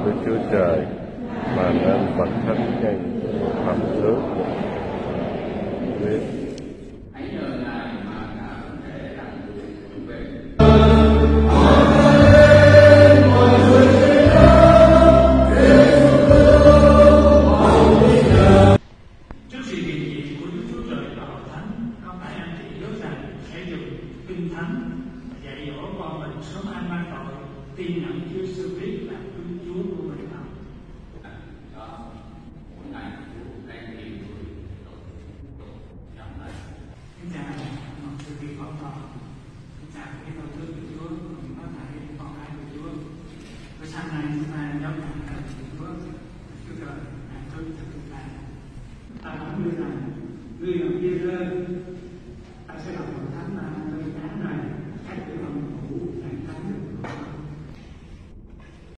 Đức Chúa Trời, mà nên bậc thánh nhân phẩm nước biết. Trước sự hiện diện của Đức Chúa Trời và Hội Thánh, con phải anh chị hứa rằng sẽ dùng kinh thánh dạy dỗ con mình sớm an ban tội, tin nhận Chúa Giêsu Christ là Cứu Chúa của mình. Kính chào một sư vị phó con, kính chào cái đầu tư của Chúa, mình có thể con cái của Chúa. Và sáng nay chúng ta giáo nhận thần Chúa, Chúa Trời, an cư cho chúng ta. Ta nói ngươi rằng, ngươi là Giê-rơ,